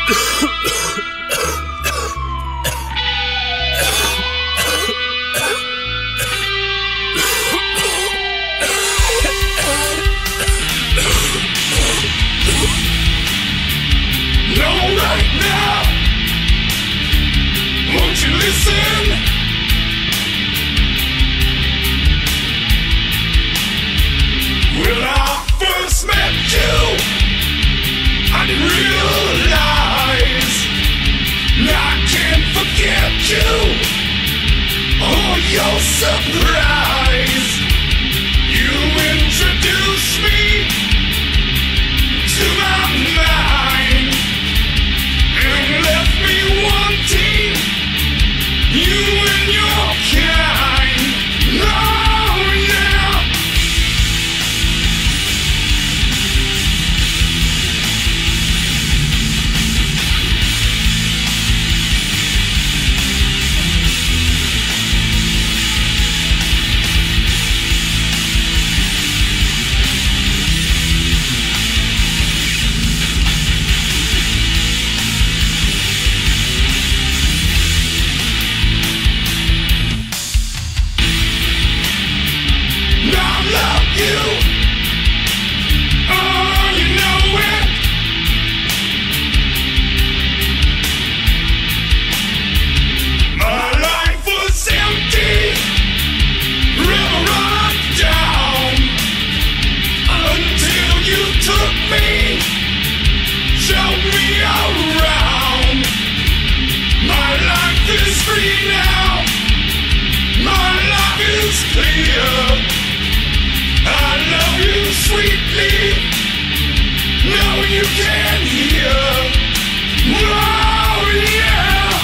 Surprise! You introduced me to my mind and left me wanting you and your kind. Oh yeah. Sweetly, now you can hear. Oh yeah.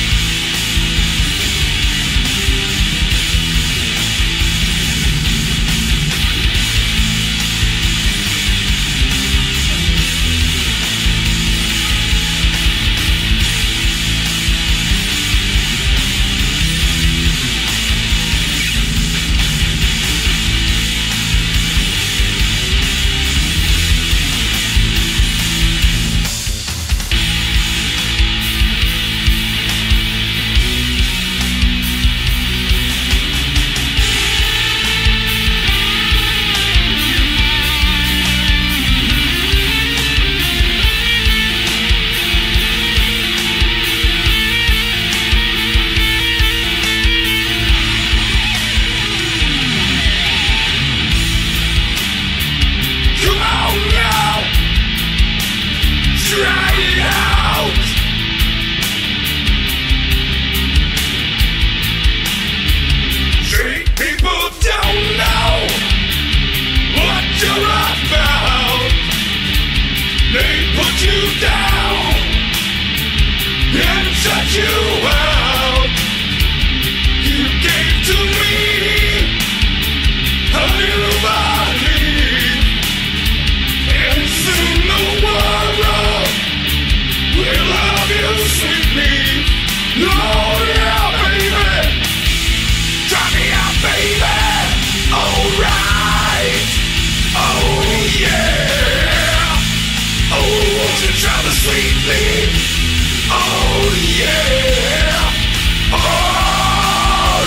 You out. You gave to me a little body, and soon the world will love you sweetly. Oh yeah, baby, try me out, baby. Alright, oh yeah, oh won't you try me sweetly? Oh yeah, alright,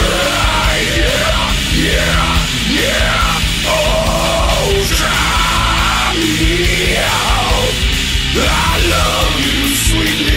yeah, oh try me out, I love you sweetly.